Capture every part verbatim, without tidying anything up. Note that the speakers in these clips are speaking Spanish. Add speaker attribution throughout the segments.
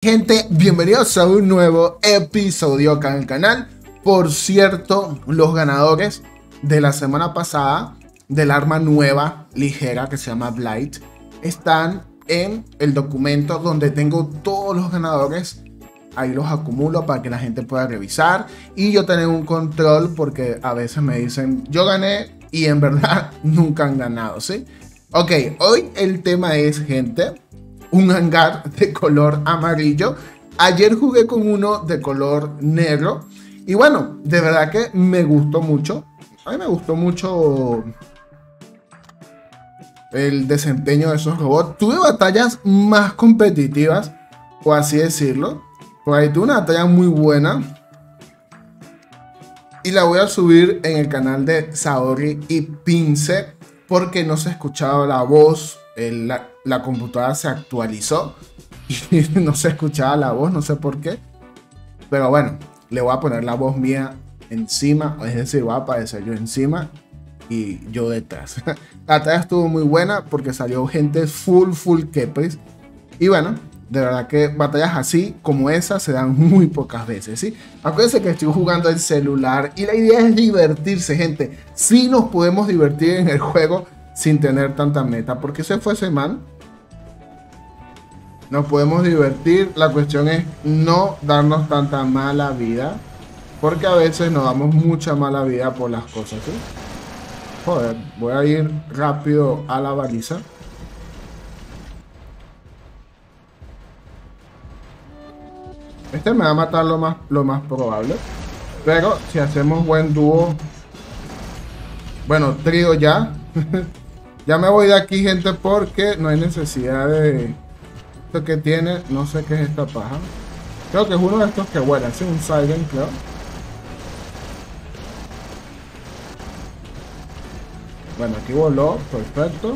Speaker 1: Gente, bienvenidos a un nuevo episodio acá en el canal. Por cierto, los ganadores de la semana pasada del arma nueva ligera que se llama Blight están en el documento donde tengo todos los ganadores. Ahí los acumulo para que la gente pueda revisar y yo tener un control, porque a veces me dicen yo gané y en verdad nunca han ganado, ¿sí? Ok, hoy el tema es, gente, un hangar de color amarillo. Ayer jugué con uno de color negro y bueno, de verdad que me gustó mucho. A mí me gustó mucho el desempeño de esos robots. Tuve batallas más competitivas, por así decirlo. Por ahí tuve una batalla muy buena y la voy a subir en el canal de Saori y Pince porque no se escuchaba la voz. El, la, la computadora se actualizó y no se escuchaba la voz, no sé por qué. Pero bueno, le voy a poner la voz mía encima, es decir, va a aparecer yo encima y yo detrás. La batalla estuvo muy buena porque salió gente full, full Kepris. Y bueno, de verdad que batallas así como esa se dan muy pocas veces, ¿sí? Acuérdense que estoy jugando el celular y la idea es divertirse, gente. Sí nos podemos divertir en el juego sin tener tanta meta, porque se fue ese man. Nos podemos divertir, la cuestión es no darnos tanta mala vida, porque a veces nos damos mucha mala vida por las cosas, ¿sí? Joder, voy a ir rápido a la baliza. Este me va a matar lo más, lo más probable, pero si hacemos buen dúo, bueno, trío ya. Ya me voy de aquí, gente, porque no hay necesidad de... Esto que tiene, no sé qué es esta paja. Creo que es uno de estos que vuelan, sí, un Siren, creo. Bueno, aquí voló, perfecto.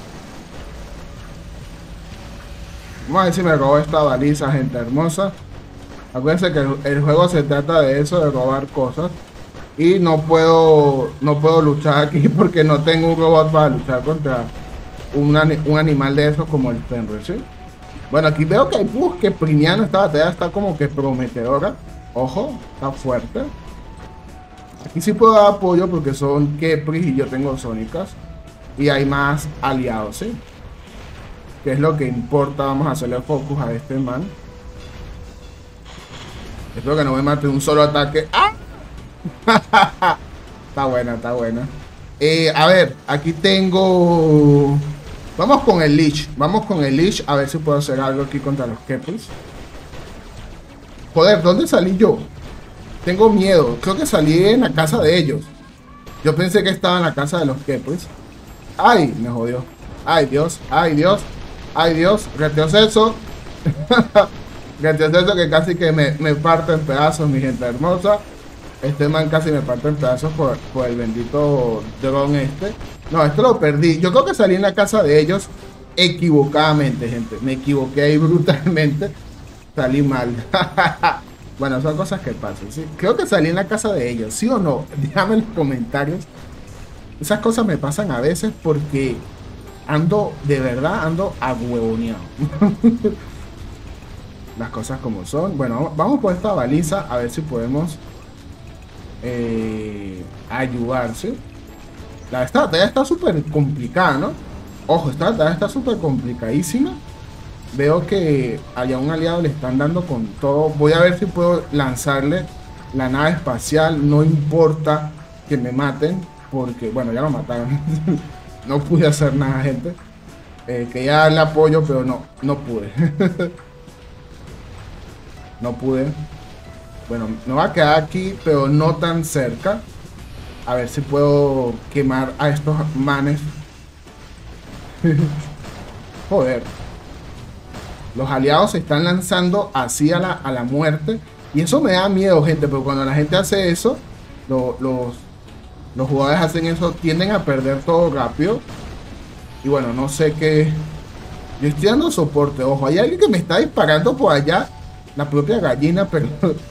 Speaker 1: Vamos a ver si me robo esta baliza, gente hermosa. Acuérdense que el, el juego se trata de eso, de robar cosas. Y no puedo no puedo luchar aquí porque no tengo un robot para luchar contra un, un animal de esos como el Fenrir, ¿sí? Bueno, aquí veo que hay bus que Priniano, esta batalla está como que prometedora. Ojo, está fuerte. Aquí sí puedo dar apoyo porque son Kepris y yo tengo Sónicas. Y hay más aliados, ¿sí? Que es lo que importa. Vamos a hacerle focus a este man. Espero que no me mate un solo ataque. ¡Ah! Está buena, está buena. Eh, a ver, aquí tengo... Vamos con el Lich. Vamos con el Lich. A ver si puedo hacer algo aquí contra los Kepris. Joder, ¿dónde salí yo? Tengo miedo. Creo que salí en la casa de ellos. Yo pensé que estaba en la casa de los Kepris. Ay, me jodió. Ay, Dios. Ay, Dios. Ay, Dios. Retroceso. Retroceso que casi que me, me parto en pedazos, mi gente hermosa. Este man casi me parte en pedazos por, por el bendito drone este. No, esto lo perdí. Yo creo que salí en la casa de ellos equivocadamente, gente. Me equivoqué ahí brutalmente. Salí mal. Bueno, son cosas que pasan, ¿sí? Creo que salí en la casa de ellos, ¿sí o no? Déjame en los comentarios. Esas cosas me pasan a veces porque ando, de verdad, ando ahuevoneado. Las cosas como son. Bueno, vamos por esta baliza a ver si podemos... Eh, ayudarse. La esta batalla está súper complicada, ¿no? Ojo, esta batalla está súper complicadísima. Veo que allá un aliado le están dando con todo. Voy a ver si puedo lanzarle la nave espacial. No importa que me maten, porque, bueno, ya lo mataron. No pude hacer nada, gente. Eh, quería darle apoyo, pero no, no pude. No pude. Bueno, me va a quedar aquí, pero no tan cerca. A ver si puedo quemar a estos manes. Joder. Los aliados se están lanzando así a la, a la muerte. Y eso me da miedo, gente. Pero cuando la gente hace eso, lo, los, los jugadores hacen eso, tienden a perder todo rápido. Y bueno, no sé qué. Yo estoy dando soporte. Ojo, hay alguien que me está disparando por allá. La propia gallina, pero...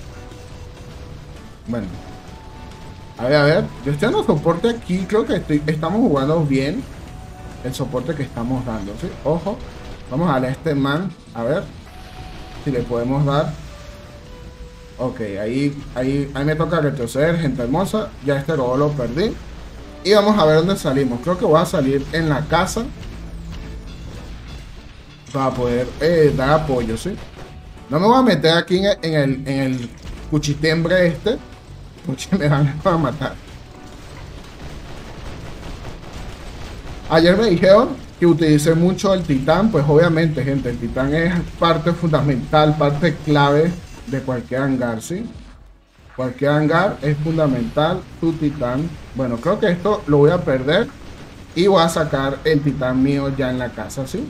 Speaker 1: Bueno, a ver, a ver, yo estoy dando soporte aquí, creo que estoy, estamos jugando bien el soporte que estamos dando, ¿sí? Ojo, vamos a darle a este man, a ver. si le podemos dar. Ok, ahí, ahí, ahí me toca retroceder, gente hermosa. Ya este robot lo perdí. Y vamos a ver dónde salimos. Creo que voy a salir en la casa para poder eh, dar apoyo, ¿sí? No me voy a meter aquí en el, en el, en el cuchitembre este, porque me van a matar. Ayer me dijeron que utilicé mucho el titán. Pues obviamente, gente, el titán es parte fundamental, parte clave de cualquier hangar, ¿sí? Cualquier hangar es fundamental tu titán. Bueno, creo que esto lo voy a perder y voy a sacar el titán mío ya en la casa, ¿sí?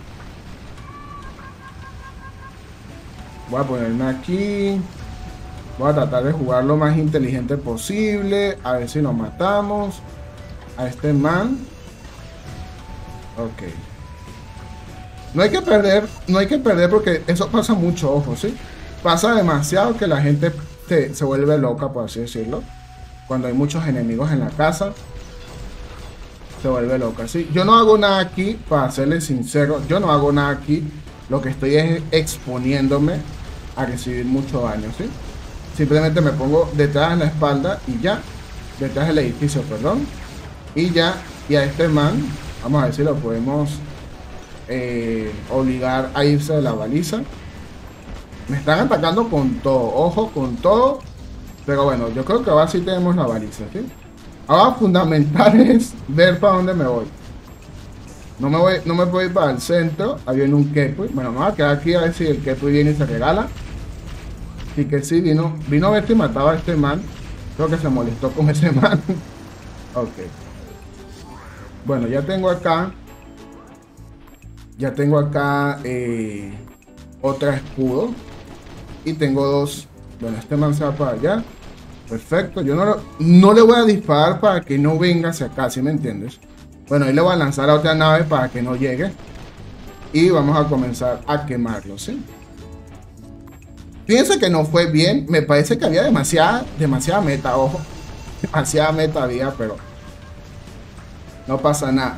Speaker 1: Voy a ponerme aquí. Voy a tratar de jugar lo más inteligente posible. A ver si nos matamos a este man. Ok. No hay que perder, no hay que perder porque eso pasa mucho, ojo, ¿sí? Pasa demasiado que la gente te, se vuelve loca, por así decirlo. Cuando hay muchos enemigos en la casa, se vuelve loca, ¿sí? Yo no hago nada aquí, para serles sincero, yo no hago nada aquí. Lo que estoy es exponiéndome a recibir mucho daño, ¿sí? Simplemente me pongo detrás de la espalda y ya. Detrás del edificio, perdón. Y ya, y a este man, vamos a ver si lo podemos eh, obligar a irse de la baliza. Me están atacando con todo, ojo, con todo. Pero bueno, yo creo que ahora sí tenemos la baliza, ¿sí? Ahora fundamental es ver para dónde me voy. No me voy, no me puedo ir para el centro. Ahí viene un Kepui. Bueno, me voy a quedar aquí a ver si el Kepui viene y se regala. Así que sí, vino, vino a ver si mataba a este man. Creo que se molestó con ese man. Ok. Bueno, ya tengo acá. Ya tengo acá eh, otra escudo. Y tengo dos. Bueno, este man se va para allá. Perfecto. Yo no, no le voy a disparar para que no venga hacia acá, ¿sí me entiendes? Bueno, ahí le voy a lanzar a otra nave para que no llegue. Y vamos a comenzar a quemarlo, ¿sí? Fíjense que no fue bien. Me parece que había demasiada, demasiada meta, ojo. Demasiada meta había, pero no pasa nada.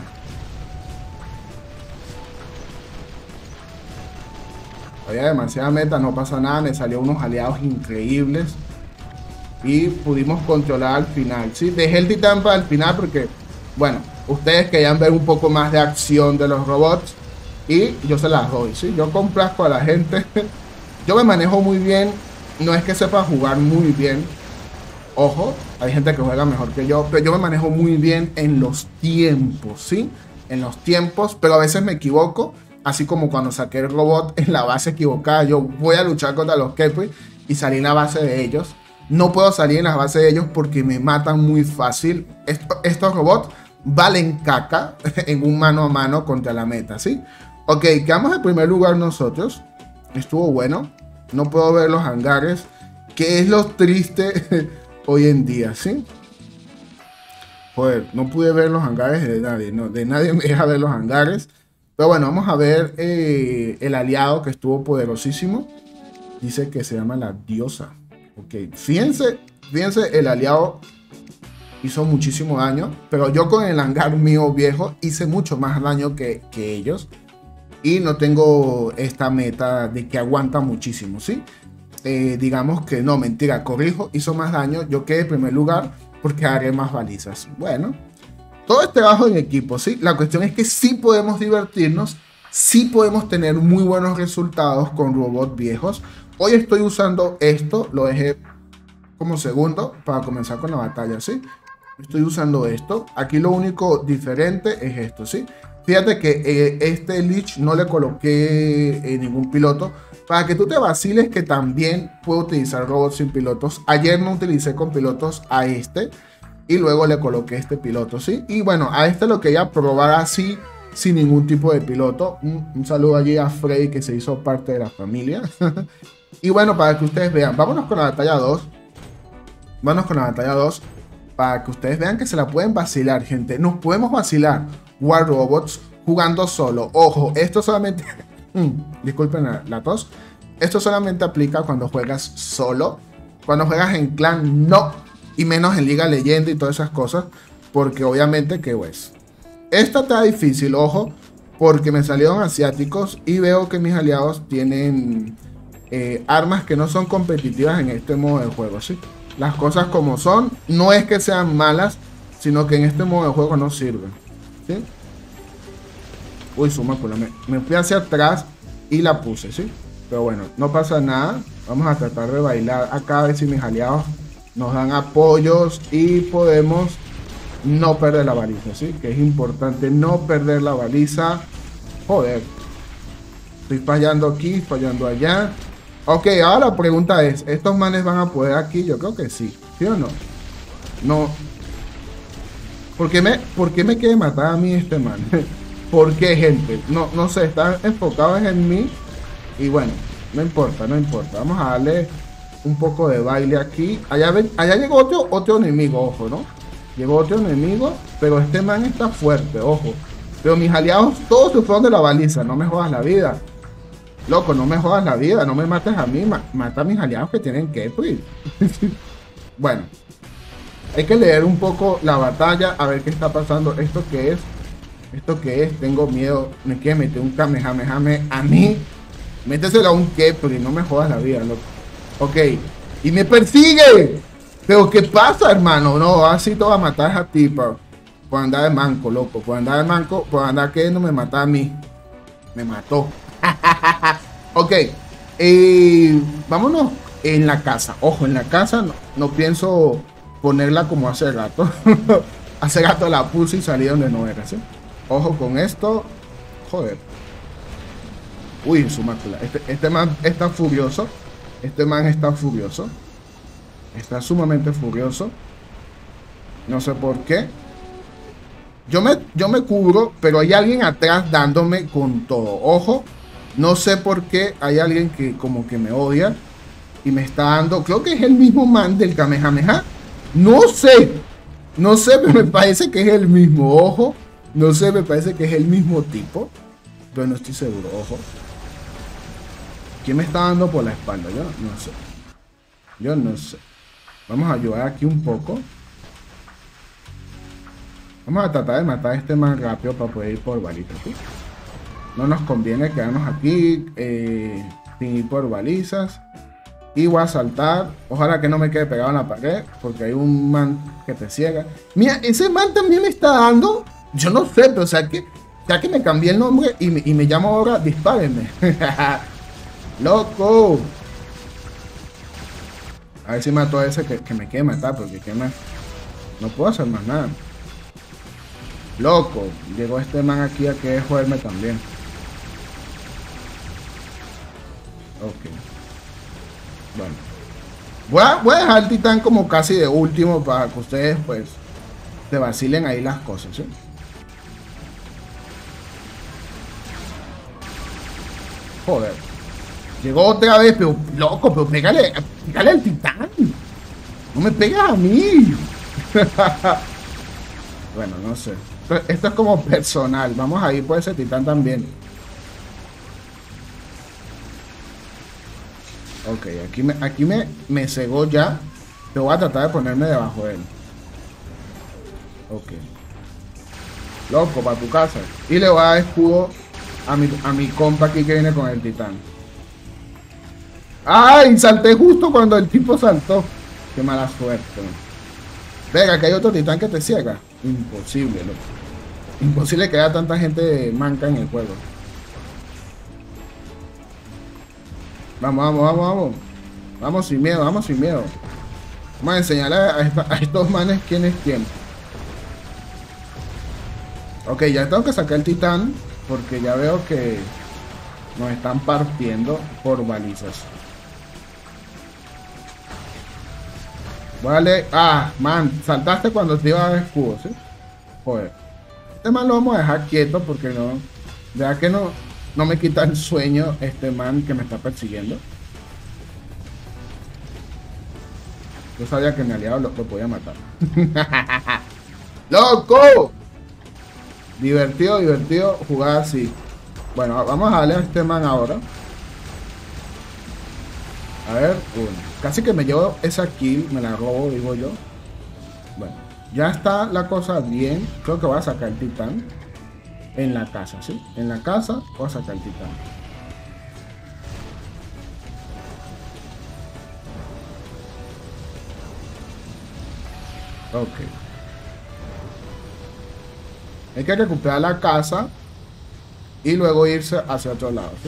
Speaker 1: Había demasiada meta, no pasa nada. Me salió unos aliados increíbles. Y pudimos controlar al final, ¿sí? Dejé el titán para el final porque, bueno, ustedes querían ver un poco más de acción de los robots. Y yo se las doy, ¿sí? Yo complazco a la gente. Yo me manejo muy bien. No es que sepa jugar muy bien. Ojo, hay gente que juega mejor que yo. Pero yo me manejo muy bien en los tiempos, ¿sí? En los tiempos. Pero a veces me equivoco. Así como cuando saqué el robot en la base equivocada. Yo voy a luchar contra los Kepui y salí en la base de ellos. No puedo salir en la base de ellos porque me matan muy fácil. Esto, estos robots valen caca en un mano a mano contra la meta, ¿sí? Ok, quedamos en primer lugar nosotros. Estuvo bueno. No puedo ver los hangares, que es lo triste hoy en día, ¿sí? Joder, no pude ver los hangares de nadie. No, de nadie me deja ver los hangares. Pero bueno, vamos a ver eh, el aliado que estuvo poderosísimo. Dice que se llama la diosa. Ok, fíjense, fíjense, el aliado hizo muchísimo daño. Pero yo con el hangar mío viejo hice mucho más daño que, que ellos. Y no tengo esta meta de que aguanta muchísimo, ¿sí? Eh, digamos que no, mentira, corrijo, hizo más daño. Yo quedé en primer lugar porque haré más balizas. Bueno, todo este trabajo en equipo, ¿sí? La cuestión es que sí podemos divertirnos, sí podemos tener muy buenos resultados con robots viejos. Hoy estoy usando esto, lo dejé como segundo para comenzar con la batalla, ¿sí? Estoy usando esto. Aquí lo único diferente es esto, ¿sí? Fíjate que eh, este Lich no le coloqué eh, ningún piloto. Para que tú te vaciles que también puedo utilizar robots sin pilotos. Ayer no utilicé con pilotos a este. Y luego le coloqué este piloto, ¿sí? Y bueno, a este lo quería probar así, sin ningún tipo de piloto. Un, un saludo allí a Freddy que se hizo parte de la familia. Y bueno, para que ustedes vean. Vámonos con la batalla dos. Vámonos con la batalla dos. Para que ustedes vean que se la pueden vacilar, gente. Nos podemos vacilar War Robots jugando solo. Ojo, esto solamente... disculpen la, la tos. Esto solamente aplica cuando juegas solo. Cuando juegas en clan, no. Y menos en Liga Leyenda y todas esas cosas. Porque obviamente que pues... Esta está difícil, ojo. Porque me salieron asiáticos. Y veo que mis aliados tienen... eh, armas que no son competitivas en este modo de juego, ¿sí? Las cosas como son, no es que sean malas, sino que en este modo de juego no sirven, ¿sí? Uy, su mácula, me, me fui hacia atrás y la puse, ¿sí? Pero bueno, no pasa nada. Vamos a tratar de bailar acá a ver si mis aliados nos dan apoyos y podemos no perder la baliza, ¿sí? Que es importante no perder la baliza. Joder. Estoy fallando aquí, fallando allá. Ok, ahora la pregunta es, ¿estos manes van a poder aquí? Yo creo que sí. ¿Sí o no? No. ¿Por qué me, por qué me quiere matar a mí este man? ¿Por qué, gente? No, no sé, están enfocados en mí. Y bueno, no importa, no importa. Vamos a darle un poco de baile aquí. Allá, ven, allá llegó otro, otro enemigo, ojo, ¿no? Llegó otro enemigo, pero este man está fuerte, ojo. Pero mis aliados todos se fueron de la baliza. No me jodas la vida. Loco, no me jodas la vida. No me mates a mí. Ma mata a mis aliados que tienen que pues. Bueno. Hay que leer un poco la batalla. A ver qué está pasando. ¿Esto qué es? ¿Esto qué es? Tengo miedo. Me quiere meter un Kamehameha a mí. Méteselo a un Kepri. No me jodas la vida, loco. Ok. Y me persigue. Pero ¿qué pasa, hermano? No, así te va a matar a ti, por, por andar de manco, loco. Por andar de manco, por andar queriendo me matar a mí. Me mató. Ok. Eh, vámonos en la casa. Ojo, en la casa no, no pienso ponerla como hace rato. Hace rato la puse y salí donde no era, ¿sí? Ojo con esto. Joder. Uy, su mácula. Este, este man está furioso. Este man está furioso. Está sumamente furioso. No sé por qué. Yo me, yo me cubro, pero hay alguien atrás dándome con todo. Ojo. No sé por qué hay alguien que como que me odia. Y me está dando... Creo que es el mismo man del Kamehameha. No sé. No sé, pero me parece que es el mismo. Ojo. No sé, me parece que es el mismo tipo. Pero no estoy seguro. Ojo. ¿Quién me está dando por la espalda? Yo no sé. Yo no sé. Vamos a ayudar aquí un poco. Vamos a tratar de matar a este man rápido para poder ir por balizas, ¿sí? No nos conviene quedarnos aquí eh, sin ir por balizas. Y voy a saltar. Ojalá que no me quede pegado en la pared, porque hay un man que te ciega. Mira, ese man también me está dando. Yo no sé, pero o sea que, ya que me cambié el nombre y me, y me llamo ahora Dispárenme. Loco. A ver si mato a ese que, que me quiere matar, porque qué más. No puedo hacer más nada. Loco. Llegó este man aquí a que joderme también. Ok. Bueno. Voy a, voy a dejar el titán como casi de último para que ustedes pues se vacilen ahí las cosas, ¿sí? Joder. Llegó otra vez, pero loco, pero pégale, pégale al titán. No me pegas a mí. Bueno, no sé. Esto es como personal. Vamos a ir por ese titán también. Ok, aquí me, aquí me, me cegó ya. Pero voy a tratar de ponerme debajo de él. Ok. Loco, para tu casa. Y le voy a dar escudo a mi, a mi compa aquí que viene con el titán. ¡Ay! Salté justo cuando el tipo saltó. Qué mala suerte. Venga, que hay otro titán que te ciega. Imposible, loco. Imposible que haya tanta gente manca en el juego. Vamos, vamos, vamos, vamos. Vamos sin miedo, vamos sin miedo. Vamos a enseñarle a, esta, a estos manes quién es quién. Ok, ya tengo que sacar el titán, porque ya veo que nos están partiendo por balizas. Vale. Ah, man, saltaste cuando te iba a dar escudo, ¿sí? Joder. Este man lo vamos a dejar quieto porque no... Ya que no, no me quita el sueño este man que me está persiguiendo. Yo sabía que mi aliado lo, lo podía matar. ¡Loco! Divertido, divertido jugar así. Bueno, vamos a darle a este man ahora. A ver, uno. Casi que me llevo esa kill, me la robo, digo yo. Bueno, ya está la cosa bien. Creo que voy a sacar el titán. En la casa, ¿sí? En la casa voy a sacar el titán. Ok. Hay que recuperar la casa y luego irse hacia otro lado, ¿sí?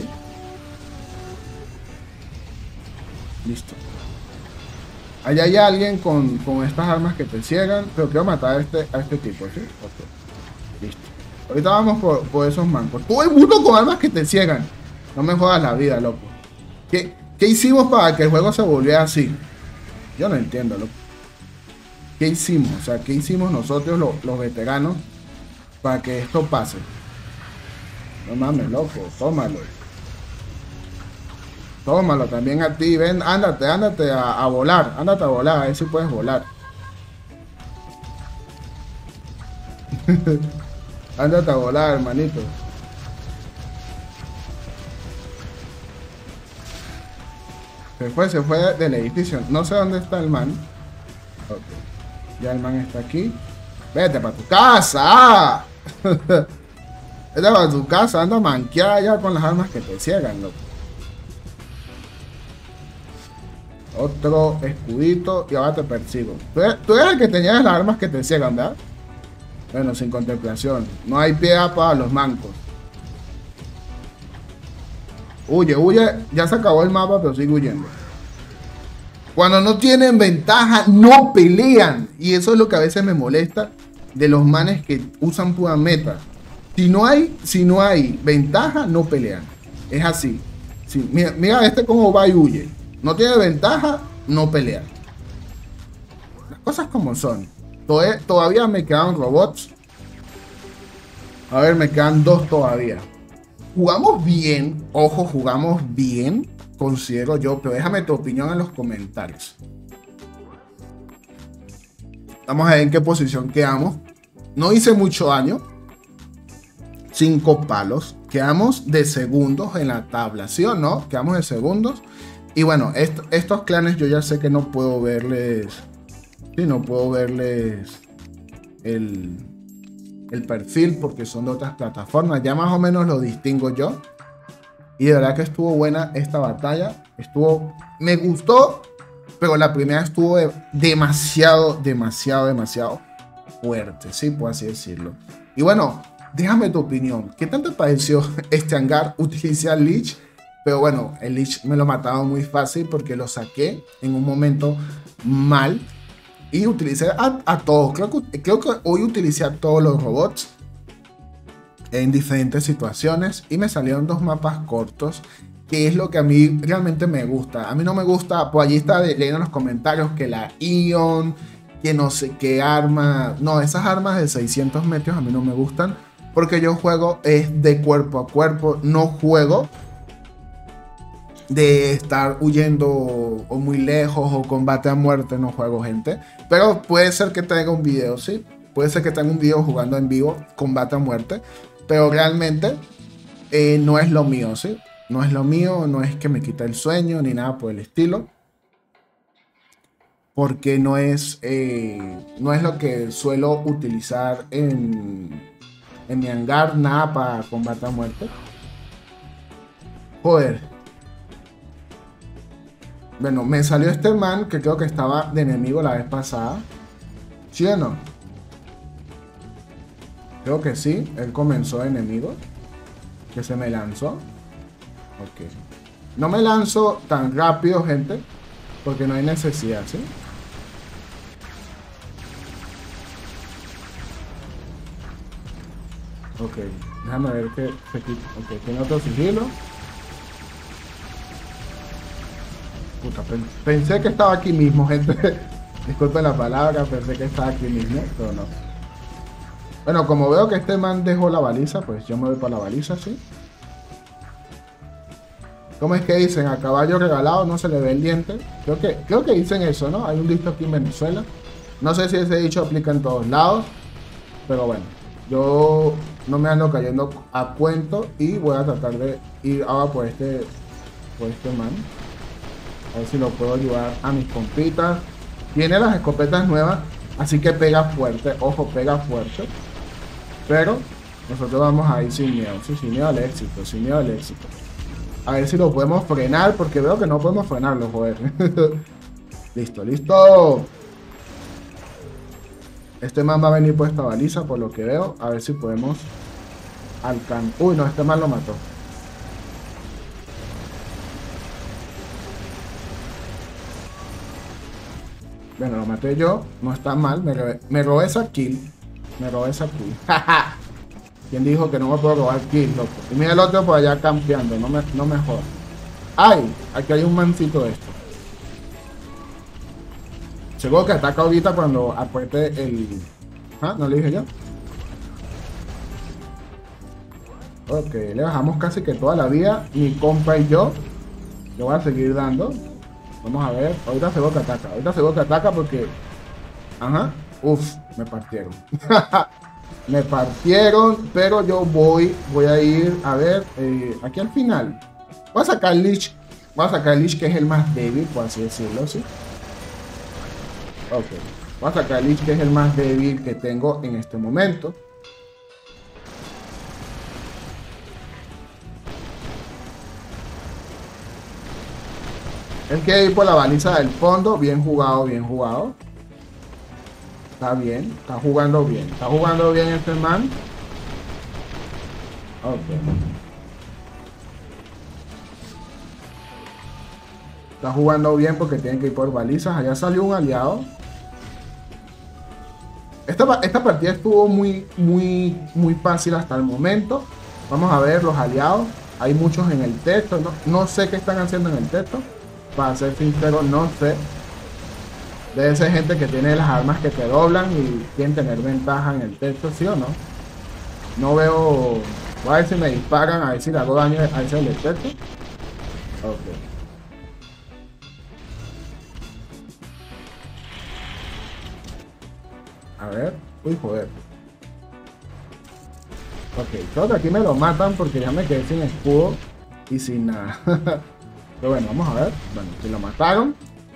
Speaker 1: Listo. Allá hay alguien con, con estas armas que te ciegan, pero quiero matar a este, a este tipo, ¿sí? Ok. Listo. Ahorita vamos por, por esos mancos. Todo el mundo con armas que te ciegan. No me jodas la vida, loco. ¿Qué, qué hicimos para que el juego se volviera así? Yo no entiendo, loco. ¿Qué hicimos? O sea, ¿qué hicimos nosotros los, los veteranos para que esto pase? No mames, loco, tómalo. Tómalo también a ti, ven, ándate, ándate a, a volar, ándate a volar, a ver si puedes volar. Ándate a volar, hermanito. Se fue, se fue del edificio. No sé dónde está el man. Ok. Ya el man está aquí. Vete para tu casa. Vete para tu casa. Anda a manquear ya con las armas que te ciegan, loco. Otro escudito y ahora te persigo. Tú eres, tú eres el que tenías las armas que te ciegan, ¿verdad? Bueno, sin contemplación. No hay piedad para los mancos. Huye, huye. Ya se acabó el mapa, pero sigue huyendo. Cuando no tienen ventaja, no pelean. Y eso es lo que a veces me molesta de los manes que usan pura meta. Si no hay, si no hay ventaja, no pelean. Es así. Sí, mira, mira este cómo va y huye. No tiene ventaja, no pelea. Las cosas como son. Todavía me quedan robots. A ver, me quedan dos todavía. Jugamos bien. Ojo, jugamos bien. Considero yo. Pero déjame tu opinión en los comentarios. Vamos a ver en qué posición quedamos. No hice mucho daño. Cinco palos. Quedamos de segundos en la tabla. ¿Sí o no? Quedamos de segundos. Y bueno, est estos clanes yo ya sé que no puedo verles... Sí, no puedo verles el, el perfil porque son de otras plataformas. Ya más o menos lo distingo yo. Y de verdad que estuvo buena esta batalla. Estuvo... Me gustó, pero la primera estuvo de, demasiado, demasiado, demasiado fuerte. Sí, por así decirlo. Y bueno, déjame tu opinión. ¿Qué tal te pareció este hangar? Utilicé al Lich. Pero bueno, el Lich me lo mataron muy fácil porque lo saqué en un momento mal. Y utilicé a, a todos. Creo que, creo que hoy utilicé a todos los robots en diferentes situaciones. Y me salieron dos mapas cortos. Que es lo que a mí realmente me gusta. A mí no me gusta. Por allí está leyendo en los comentarios que la Ion. Que no sé qué arma. No, esas armas de seiscientos metros a mí no me gustan. Porque yo juego es de cuerpo a cuerpo. No juego de estar huyendo o muy lejos o combate a muerte. No juego, gente. Pero puede ser que tenga un video, sí. Puede ser que tenga un video jugando en vivo combate a muerte. Pero realmente eh, no es lo mío, sí. No es lo mío, no es que me quita el sueño ni nada por el estilo. Porque no es, eh, no es lo que suelo utilizar en, en mi hangar. Nada para combate a muerte. Joder. Bueno, me salió este man que creo que estaba de enemigo la vez pasada. ¿Sí o no? Creo que sí. Él comenzó de enemigo. Que se me lanzó. Ok. No me lanzo tan rápido, gente. Porque no hay necesidad, ¿sí? Ok. Déjame ver que se quita. Ok, tiene otro sigilo. Puta, pensé que estaba aquí mismo, gente. Disculpen la palabra, pensé que estaba aquí mismo, pero no. Bueno, como veo que este man dejó la baliza, pues yo me voy para la baliza, ¿sí? ¿Cómo es que dicen? A caballo regalado no se le ve el diente. Creo que, creo que dicen eso, ¿no? Hay un dicho aquí en Venezuela. No sé si ese dicho aplica en todos lados. Pero bueno, yo no me ando cayendo a cuento y voy a tratar de ir ahora por este, por este man. A ver si lo puedo ayudar a mis compitas. Tiene las escopetas nuevas, así que pega fuerte. Ojo, pega fuerte. Pero nosotros vamos a ir sin miedo. Sí, sin miedo al éxito, sin miedo al éxito. A ver si lo podemos frenar, porque veo que no podemos frenarlo, joder. Listo, listo. Este man va a venir por esta baliza, por lo que veo. A ver si podemos alcanzar. Uy, no, este man lo mató. Bueno, lo maté yo. No está mal. Me robé, me robé esa kill. Me robé esa kill. ¿Quién dijo que no me puedo robar kill, loco? Y mira el otro por allá campeando. No me, no me jodas. ¡Ay! Aquí hay un mancito de esto. Seguro que ataca ahorita cuando apriete el... ¿Ah? ¿No le dije yo? Ok, le bajamos casi que toda la vida. Mi compa y yo. Le voy a seguir dando. Vamos a ver. Ahorita seguro que ataca. Ahorita seguro que ataca porque... Ajá. Uf, me partieron. Me partieron. Pero yo voy. Voy a ir a ver. Eh, aquí al final. Voy a sacar el Lich. Voy a sacar el Lich que es el más débil, por así decirlo, ¿sí? Ok. Voy a sacar el Lich que es el más débil que tengo en este momento. Él quiere ir por la baliza del fondo. Bien jugado, bien jugado. Está bien, está jugando bien. Está jugando bien este man. Ok. Está jugando bien porque tienen que ir por balizas. Allá salió un aliado. Esta, esta partida estuvo muy, muy, muy fácil hasta el momento. Vamos a ver los aliados. Hay muchos en el texto. No, no sé qué están haciendo en el texto. Para ser sincero, no sé. Debe ser gente que tiene las armas que te doblan y quieren tener ventaja en el texto, ¿sí o no? No veo... Voy a ver si me disparan, a ver si le hago daño a ese del texto. Ok. A ver. Uy, joder. Ok, creo que aquí me lo matan porque ya me quedé sin escudo y sin nada. Pero bueno, vamos a ver. Bueno, si lo mataron.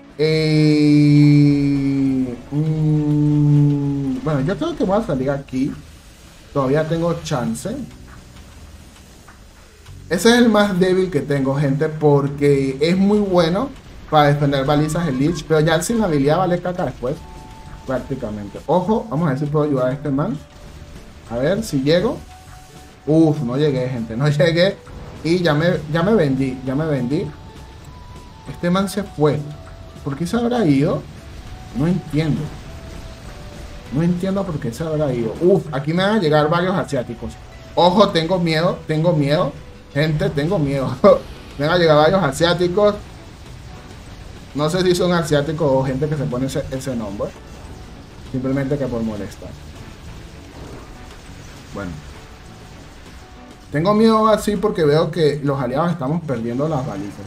Speaker 1: Eh, mmm, bueno, yo creo que voy a salir aquí. Todavía tengo chance. Ese es el más débil que tengo, gente, porque es muy bueno para defender balizas el Lich, pero ya sin habilidad vale caca después, prácticamente. Ojo, vamos a ver si puedo ayudar a este man. A ver si llego. Uf, no llegué, gente, no llegué. Y ya me, ya me vendí, ya me vendí. Este man se fue. ¿Por qué se habrá ido? No entiendo. No entiendo por qué se habrá ido. Uf, aquí me van a llegar varios asiáticos. Ojo, tengo miedo, tengo miedo. Gente, tengo miedo. Me van a llegar varios asiáticos. No sé si son asiáticos o gente que se pone ese, ese nombre. Simplemente que por molestar. Bueno. Tengo miedo así porque veo que los aliados estamos perdiendo las balizas.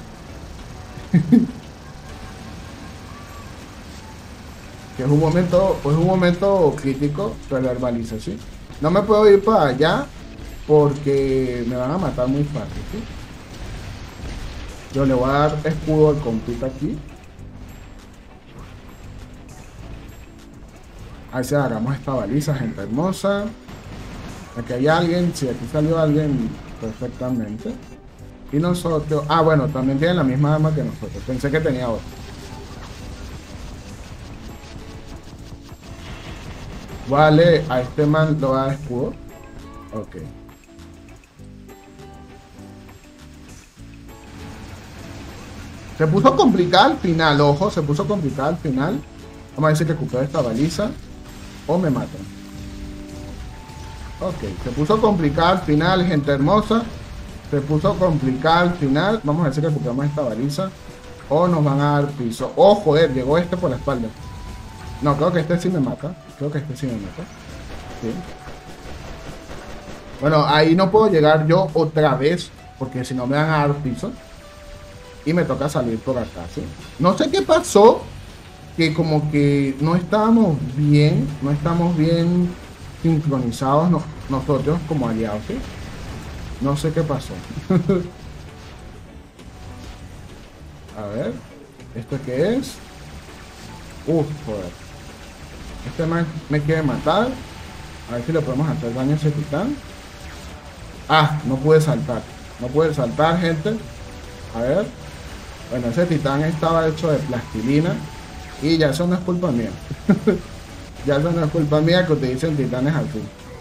Speaker 1: Que es un momento, es un momento crítico perder balizas, ¿sí? No me puedo ir para allá porque me van a matar muy fácil, ¿sí? Yo le voy a dar escudo al compita aquí. A ver si agarramos esta baliza, gente hermosa. Aquí hay alguien, si sí, aquí salió alguien perfectamente. Y nosotros, ah bueno, también tienen la misma arma que nosotros. Pensé que tenía otra. Vale, a este man lo va a dar escudo. Ok. Se puso complicado al final, ojo, se puso complicado al final. Vamos a ver si recupero esta baliza o me matan. Ok, se puso complicado al final, gente hermosa. Se puso complicado al final. Vamos a ver si recuperamos esta baliza o nos van a dar piso. Oh, joder, llegó este por la espalda. No, creo que este sí me mata. Creo que este sí me mata. Sí. Bueno, ahí no puedo llegar yo otra vez porque si no me van a dar piso. Y me toca salir por acá, ¿sí? No sé qué pasó, que como que no estábamos bien, no estamos bien sincronizados no, nosotros como aliados, ¿sí? No sé qué pasó. A ver, ¿esto qué es? Uf, joder. Este man me quiere matar. A ver si le podemos hacer daño a ese titán. Ah, no pude saltar. No pude saltar, gente. A ver. Bueno, ese titán estaba hecho de plastilina. Y ya eso no es culpa mía. Ya eso no es culpa mía que utilicen titanes así.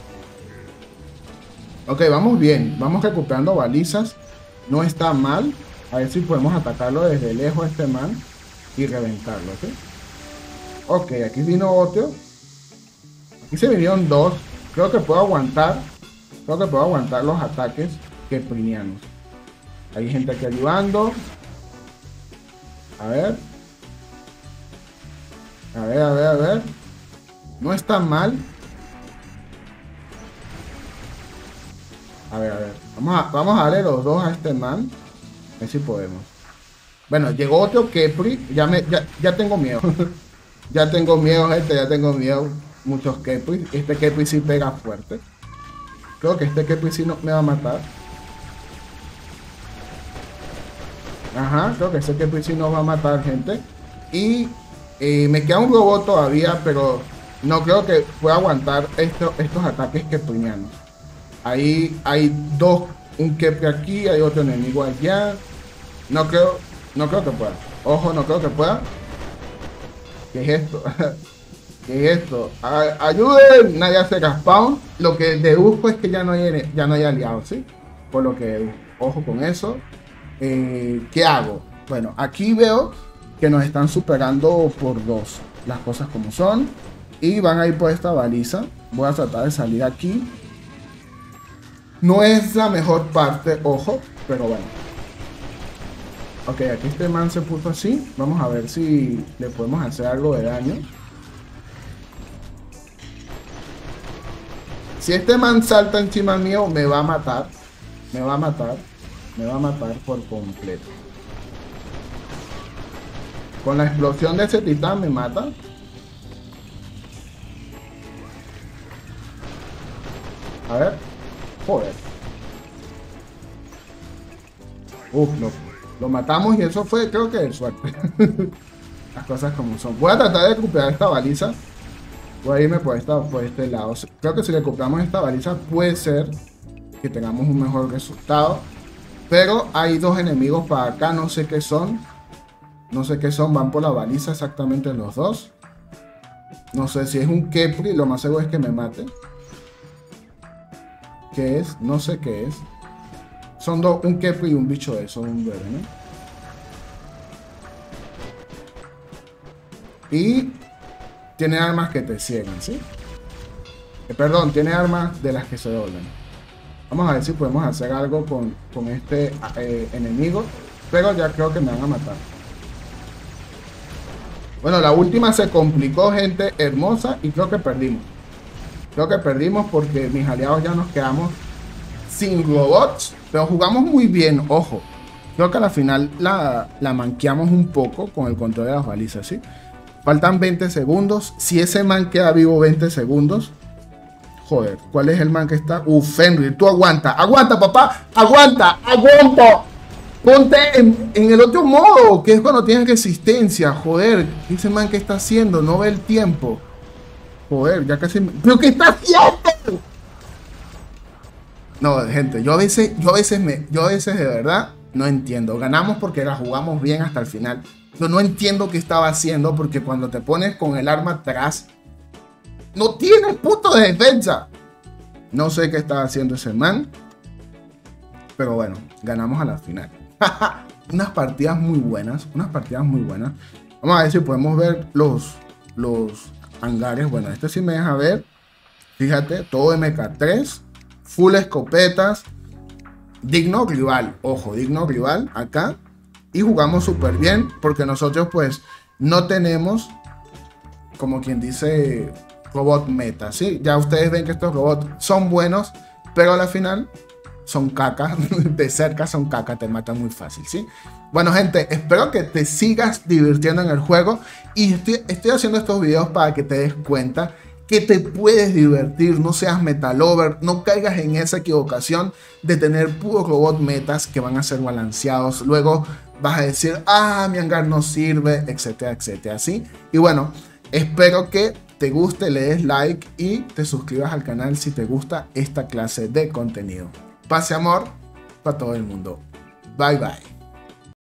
Speaker 1: Ok, vamos bien. Vamos recuperando balizas. No está mal. A ver si podemos atacarlo desde lejos a este man y reventarlo, ¿ok? Ok, aquí vino otro. Aquí se vinieron dos. Creo que puedo aguantar. Creo que puedo aguantar los ataques keprinianos. Hay gente aquí ayudando. A ver. A ver, a ver, a ver. No está mal. A ver, a ver. Vamos a, vamos a darle los dos a este man. A ver si podemos. Bueno, llegó otro Kepri. Ya, me, ya, ya tengo miedo. Ya tengo miedo, gente. Ya tengo miedo. Muchos Kepri. Este Kepri sí pega fuerte. Creo que este Kepri sí no, me va a matar. Ajá, creo que ese Kepri sí nos va a matar, gente. Y eh, me queda un robot todavía, pero no creo que pueda aguantar esto, estos ataques keprinianos. Ahí hay dos, un Kepri aquí, hay otro enemigo allá. No creo, no creo que pueda. Ojo, no creo que pueda. ¿Qué es esto? ¿Qué es esto? A ¡Ayuden! Nadie hace respawn. Lo que deduzco es que ya no hay, ya no hay aliados, ¿sí? Por lo que, ojo con eso. Eh, ¿Qué hago? Bueno, aquí veo que nos están superando por dos. Las cosas como son. Y van a ir por esta baliza. Voy a tratar de salir aquí. No es la mejor parte, ojo, pero bueno. Ok, aquí este man se puso así. Vamos a ver si le podemos hacer algo de daño. Si este man salta encima mío, me va a matar. Me va a matar. Me va a matar por completo. Con la explosión de ese titán me mata. A ver. Joder. Uf, no. Lo matamos y eso fue, creo que de suerte. Las cosas como son. Voy a tratar de recuperar esta baliza. Voy a irme por, esta, por este lado. Creo que si recuperamos esta baliza puede ser que tengamos un mejor resultado. Pero hay dos enemigos para acá. No sé qué son. No sé qué son. Van por la baliza exactamente los dos. No sé si es un Kepri. Lo más seguro es que me mate. ¿Qué es? No sé qué es. Son dos, un Kepri y un bicho de eso, un bebé, ¿no? Y tiene armas que te ciegan, ¿sí? Eh, perdón, tiene armas de las que se doblan. Vamos a ver si podemos hacer algo con, con este eh, enemigo. Pero ya creo que me van a matar. Bueno, la última se complicó, gente hermosa, y creo que perdimos. Creo que perdimos porque mis aliados ya nos quedamos sin robots, pero jugamos muy bien, ojo. Creo que a la final la, la manqueamos un poco con el control de las balizas, ¿sí? Faltan veinte segundos. Si ese man queda vivo veinte segundos. Joder, ¿cuál es el man que está? Uf, Fenrir, tú aguanta, aguanta, papá, aguanta, aguanta. Ponte en, en el otro modo, que es cuando tienes resistencia. Joder, ese man que está haciendo, no ve el tiempo. Joder, ya casi... ¿Pero qué está haciendo? No, gente, yo a veces, yo a veces me, yo a veces de verdad no entiendo. Ganamos porque la jugamos bien hasta el final. Yo no entiendo qué estaba haciendo porque cuando te pones con el arma atrás, no tienes punto de defensa. No sé qué estaba haciendo ese man, pero bueno, ganamos a la final. Unas partidas muy buenas, unas partidas muy buenas. Vamos a ver si podemos ver los, los hangares. Bueno, este sí me deja ver. Fíjate, todo M K tres. Full escopetas. Digno rival. Ojo, digno rival acá. Y jugamos súper bien. Porque nosotros pues no tenemos, como quien dice, robot meta, ¿sí? Ya ustedes ven que estos robots son buenos. Pero a la final son caca. De cerca son caca. Te matan muy fácil, ¿sí? Bueno, gente, espero que te sigas divirtiendo en el juego. Y estoy, estoy haciendo estos videos para que te des cuenta que te puedes divertir, no seas metalover, no caigas en esa equivocación de tener puros robot metas que van a ser balanceados. Luego vas a decir, ah, mi hangar no sirve, etcétera, etcétera, ¿sí? Y bueno, espero que te guste, le des like y te suscribas al canal si te gusta esta clase de contenido. Paz y amor para todo el mundo. Bye, bye.